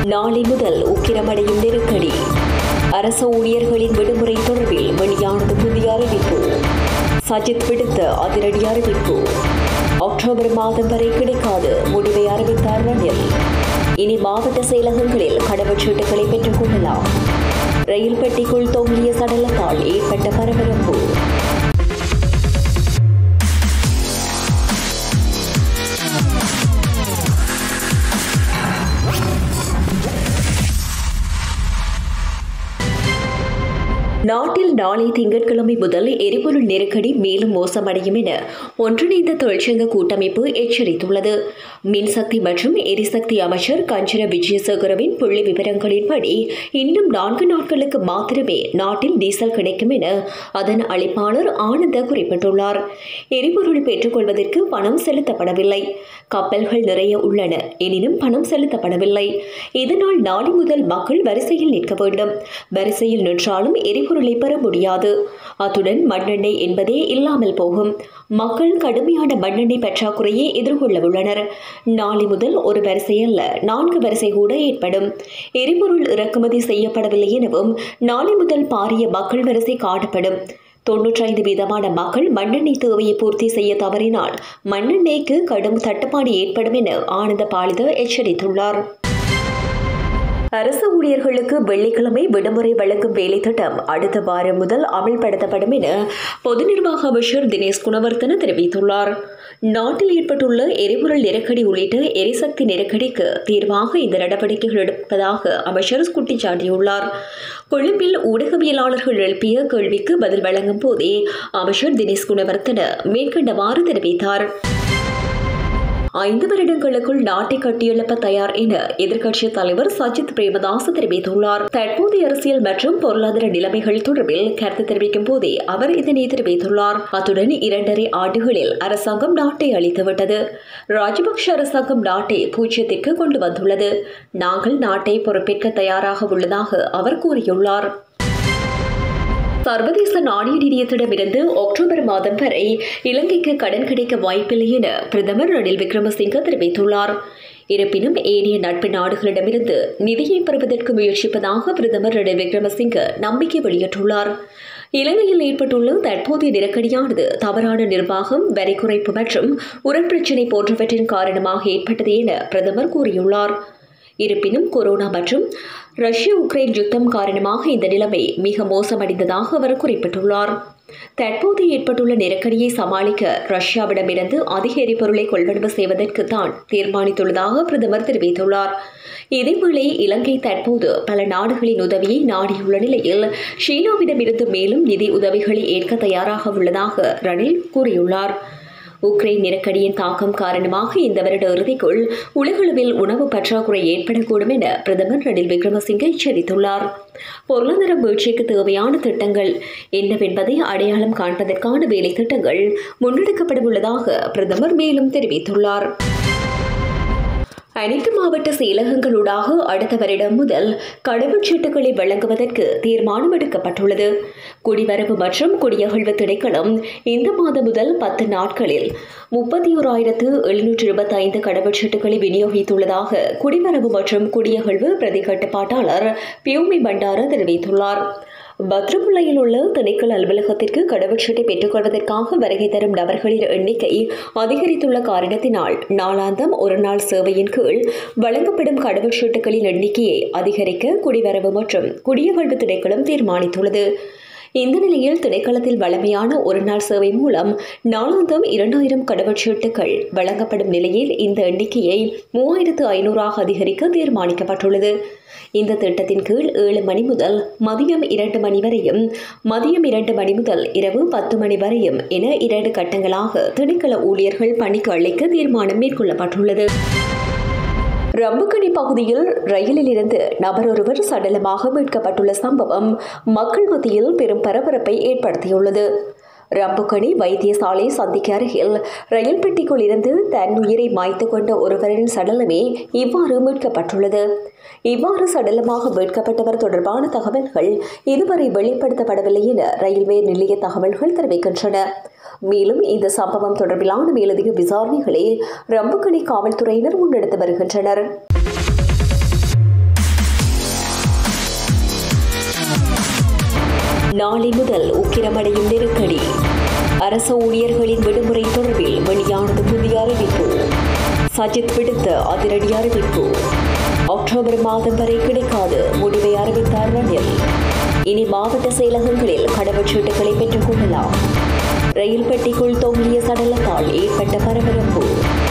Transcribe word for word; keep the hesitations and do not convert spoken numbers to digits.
நாளை முதல் உக்கிரமடையும் நெருக்கடி. அரசு ஊழியர்களின் விடுமுறை தொடர்பில் வெளியானது புதிய அறிவிப்பு. சஜித் விடுத்த அதிரடி அறிவிப்பு. அக்டோபர் மாதம் வரை கிடைக்காது முடிவை அறிவித்தார் ரணில். இனி மாவட்ட செயலகங்களில் கடவுச்சீட்டுகளை பெற்றுக் கொள்ளலாம். ரயில் பெட்டிக்குள் தொங்கிய சடலத்தால் ஏற்பட்ட பரபரப்பு. நாட்டில் நாளை திங்கட்கிழமை முதல் எரிபொருள் நெருக்கடி மேலும் மோசமடையும் என ஒன்றிணைந்த தொழிற்சங்க கூட்டமைப்பு எச்சரித்துள்ளது. மின்சக்தி மற்றும் எரிசக்தி அமைச்சர் கஞ்சன விஜயசேகரவின் புள்ளி விவரங்களின்படி இன்னும் நான்கு நாட்களுக்கு மாத்திரமே நாட்டில் டீசல் கிடைக்கும் என அதன் அளிப்பாளர் ஆனந்த குறிப்பிட்டுள்ளார். எரிபொருள் பெற்றுக்கொள்வதற்கு பணம் செலுத்தப்படவில்லை. கப்பல்கள் நிறைய உள்ளன, எனினும் பணம் செலுத்தப்படவில்லை. இதனால் நாளை முதல் மக்கள் வரிசையில் நிற்க வேண்டும். வரிசையில் நின்றாலும் எரிபொருள் பொருளை பெற முடியாது. அத்துடன் மண்ணெண்ணெய் என்பதே இல்லாமல் போகும். மக்கள் கடுமையான மண்ணெண்ணெய் பற்றாக்குறையை எதிர்கொள்ள உள்ளனர். நாளை முதல் ஒரு வரிசை அல்ல, நான்கு வரிசை கூட ஏற்படும். எரிபொருள் இறக்குமதி செய்யப்படவில்லை எனவும் நாளை முதல் பாரிய மக்கள் வரிசை காணப்படும். தொன்னூற்றி ஐந்து வீதமான மக்கள் மண்ணெண்ணெய் தேவையை பூர்த்தி செய்ய தவறினால் மண்ணெண்ணெய்க்கு கடும் தட்டுப்பாடு ஏற்படும் என ஆனந்த பாலித எச்சரித்துள்ளார். அரசு ஊழியர்களுக்கு வெள்ளிக்கிழமை விடுமுறை வழங்கும் வேலை திட்டம் அடுத்த வாரம் முதல் அமல்படுத்தப்படும் என பொது நிர்வாக அமைச்சர் தினேஷ் குணவர்த்தன தெரிவித்துள்ளார். நாட்டில் ஏற்பட்டுள்ள எரிபொருள் நெருக்கடி உள்ளிட்ட எரிசக்தி நெருக்கடிக்கு தீர்வாக இந்த நடவடிக்கைகள் எடுப்பதாக அமைச்சர் குட்டிச்சாட்டியுள்ளார். கொழும்பில் ஊடகவியலாளர்கள் எழுப்பிய கேள்விக்கு பதில் வழங்கும் போதே அமைச்சர் தினேஷ் குணவர்த்தன மேற்கண்டவாறு தெரிவித்தார். ஐந்து வருடங்களுக்குள் நாட்டை கட்டியெழுப்ப தயார் என எதிர்க்கட்சித் தலைவர் சஜித் பிரேமதாச தெரிவித்துள்ளார். தற்போதைய அரசியல் மற்றும் பொருளாதார நிலைமைகள் தொடர்பில் கருத்து தெரிவிக்கும் போதே அவர் இதனை தெரிவித்துள்ளார். அத்துடன் இரண்டரை ஆண்டுகளில் அரசாங்கம் நாட்டை அளித்துவிட்டது. ராஜபக்ஷ அரசாங்கம் நாட்டை பூஜ்ஜியத்திற்கு கொண்டு வந்துள்ளது. நாங்கள் நாட்டை பொறுப்பேற்க தயாராக உள்ளதாக அவர் கூறியுள்ளார். சர்வதேச நாணய நிதியத்திடமிருந்து அக்டோபர் மாதம் வரை இலங்கைக்கு கடன் கிடைக்க வாய்ப்பில்லை என பிரதமர் ரணில் விக்ரமசிங்க தெரிவித்துள்ளார். இருப்பினும் ஏனைய நட்பு நாடுகளிடமிருந்து நிதியை பெறுவதற்கு முயற்சிப்பதாக பிரதமர் ரணில் விக்ரமசிங்க நம்பிக்கை வெளியிட்டுள்ளார். இலங்கையில் ஏற்பட்டுள்ள தற்போதைய நெருக்கடியானது தவறான நிர்வாகம், வரி குறைப்பு மற்றும் உரப்பிரச்சினை போன்றவற்றின் காரணமாக ஏற்பட்டது என பிரதமர் கூறியுள்ளார். இருப்பினும் கொரோனா மற்றும் ரஷ்ய உக்ரைன் யுத்தம் காரணமாக இந்த நிலைமை மிக மோசமடைந்ததாக அவர் குறிப்பிட்டுள்ளார். தற்போது ஏற்பட்டுள்ள நெருக்கடியை சமாளிக்க ரஷ்யாவிடமிருந்து அதிக எரிபொருளை கொள்வனவு செய்வதற்கு தான் தீர்மானித்துள்ளதாக பிரதமர் தெரிவித்துள்ளார். இதேவேளை இலங்கை தற்போது பல நாடுகளின் உதவியை நாடியுள்ள நிலையில் சீனாவிடமிருந்து மேலும் நிதி உதவிகளை ஏற்க தயாராக உள்ளதாக ரணில் கூறியுள்ளார். உக்ரைன் நெருக்கடியின் தாக்கம் காரணமாக இந்த வருட இறுதிக்குள் உலகளவில் உணவு பற்றாக்குறை ஏற்படக்கூடும் என பிரதமர் ரணில் விக்ரமசிங்கே எச்சரித்துள்ளார். பொருளாதார வீழ்ச்சிக்கு தேவையான திட்டங்கள் என்னவென்பதை அடையாளம் காண்பதற்கான வேலை திட்டங்கள் முன்னெடுக்கப்பட உள்ளதாக பிரதமர் மேலும் தெரிவித்துள்ளார். அனைத்து மாவட்ட செயலகங்களூடாக அடுத்த வருடம் முதல் கடவுச்சீட்டுகளை வழங்குவதற்கு தீர்மானம் எடுக்கப்பட்டுள்ளது. குடிவரவு மற்றும் குடியகழ்வு திணைக்களம் இந்த மாதம் முதல் பத்து நாட்களில் முப்பத்தி ஓராயிரத்து எழுநூற்று இருபத்தி ஐந்து கடவுச்சீட்டுகளை விநியோகித்துள்ளதாக குடிவரவு மற்றும் குடியகழ்வு பிரதி கட்டுப்பாட்டாளர் பியூமி பண்டார தெரிவித்துள்ளார். பத்ரமுல்லையில் உள்ள திணைக்கள அலுவலகத்திற்கு கடவுச்சீட்டை பெற்றுக்கொள்வதற்காக வருகை தரும் நபர்களின் எண்ணிக்கை அதிகரித்துள்ள காரணத்தினால் நாளாந்தம் ஒரு நாள் சேவையின் கீழ் வழங்கப்படும் கடவுச்சீட்டுகளின் எண்ணிக்கையை அதிகரிக்க குடிவரவு மற்றும் குடியகழ்வு திணைக்களம் தீர்மானித்துள்ளது. இந்த நிலையில் திணைக்களத்தில் வழமையான ஒரு நாள் சேவை மூலம் நாளாந்தம் இரண்டாயிரம் கடவுச்சீட்டுகள் வழங்கப்படும் நிலையில் இந்த எண்ணிக்கையை மூவாயிரத்து ஐநூறாக அதிகரிக்க தீர்மானிக்கப்பட்டுள்ளது. இந்த திட்டத்தின் கீழ் ஏழு மணி முதல் மதியம் இரண்டு மணி வரையும், மதியம் இரண்டு மணி முதல் இரவு பத்து மணி வரையும் என இரண்டு கட்டங்களாக திணைக்கள ஊழியர்கள் பணிக்கு அளிக்க தீர்மானம் மேற்கொள்ளப்பட்டுள்ளது. ரம்புக்கணி பகுதியில் ரயிலில் இருந்து நபர் ஒருவர் சடலமாக மீட்கப்பட்டுள்ள சம்பவம் மக்கள் மத்தியில் பெரும் பரபரப்பை ஏற்படுத்தியுள்ளது. ரம்புக்கணி வைத்தியசாலை சந்திக்கு அருகில் ரயில் பெட்டிக்குள் இருந்து தன் உயிரை மாய்த்து கொண்ட ஒருவரின் சடலமே இவ்வாறு மீட்கப்பட்டுள்ளது. இவ்வாறு சடலமாக மீட்கப்பட்டவர் தொடர்பான தகவல்கள் இதுவரை வெளிப்படுத்தப்படவில்லை என ரயில்வே நிலைய தகவல்கள் தெரிவிக்கின்றன. மேலும் இந்த சம்பவம் தொடர்பிலான மேலதிக விசாரணைகளை ரம்புக்கணி காவல்துறையினர் முன்னெடுத்து வருகின்றனர். நாளை முதல் உக்கிரமடையும் நெருக்கடி. அரசு ஊழியர்களின் விடுமுறை தொடர்பில் வெளியானது புதிய அறிவிப்பு. சஜித் விடுத்த அதிரடி அறிவிப்பு. அக்டோபர் மாதம் வரை கிடைக்காது முடிவை அறிவித்தார் ரணில். இனி மாவட்ட செயலகங்களில் கடவுச்சீட்டுகளை பெற்றுக் கொள்ளலாம். ரயில் பெட்டிக்குள் தொங்கிய சடலத்தால் ஏற்பட்ட பரபரப்பு.